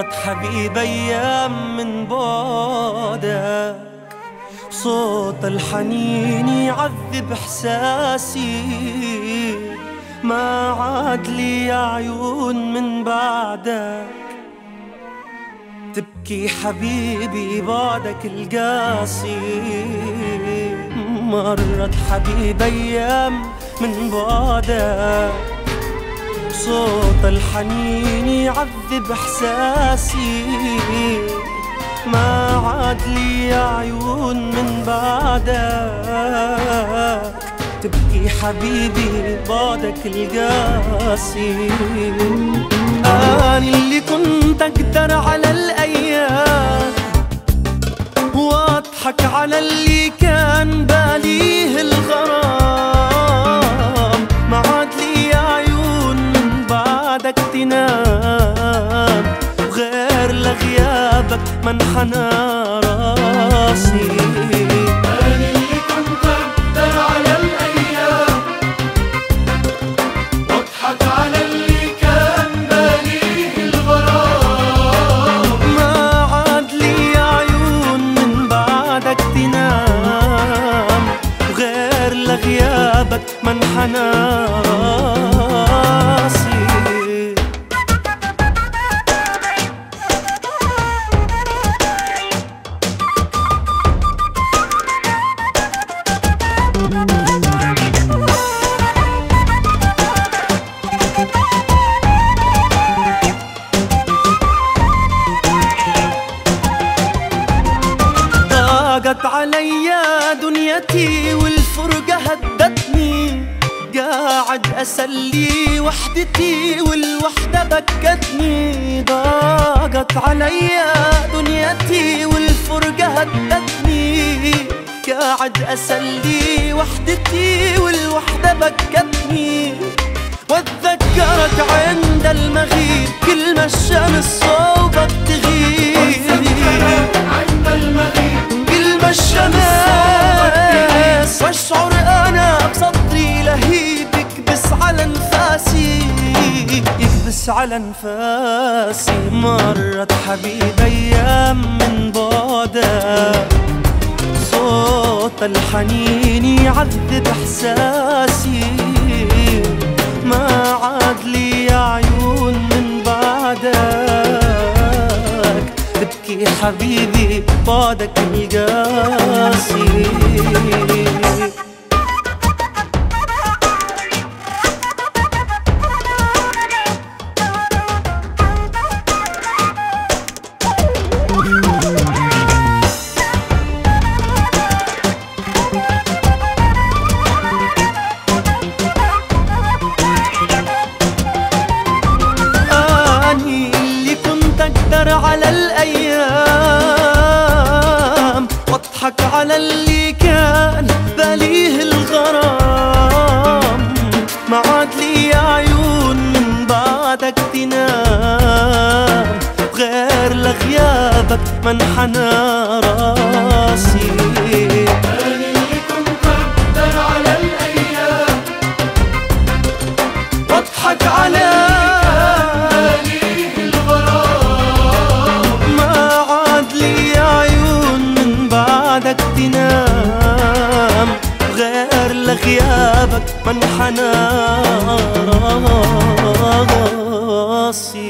حبيب أيام من بعدك، صوت الحنين يعذب إحساسي، ما عاد لي عيون من بعدك، تبكي حبيبي بعدك القاسي. مرت حبيب أيام من بعدك، صوت الحنين يعذب إحساسي، ما عاد لي عيون من بعدك، تبكي حبيبي بعدك القاسي. أنا اللي كنت أقدر على الأيام واضحك على اللي كان باليه الغرام، ما عاد لي عيون من بعدك تنام، وغير لغيابك منحنى راسي. أنا اللي كنت أقدر على الأيام واضحك على اللي كان باليه الغرام، ما عاد لي عيون من بعدك تنام، وغير لغيابك منحنى راسي. ضاقت عليا دنيتي والفرقة هدتني، قاعد أسلي وحدتي والوحدة بكتني. ضاقت عليا دنيتي والفرقة هدتني، قاعد أسلي وحدتي والوحدة بكتني. واتذكرك عند المغيب كل ما الشمس صوبك تغيب، عند المغيب كل ما الشمس، واشعر انا بصدري لهيب يكبس على انفاسي، يكبس على انفاسي. مرت حبيب ايام من بعدك، صوت الحنين يعذب احساسي، ما عاد لي عيون من بعدك، تبكي حبيبي بعدك القاسي. على الأيام واضحك على اللي كان باليه الغرام، ما عاد لي عيون من بعدك تنام، غير لغيابك منحنى راسي. أنا اللي كنت أقدر على الأيام واضحك على تنام، غير لغيابك منحنى راسي.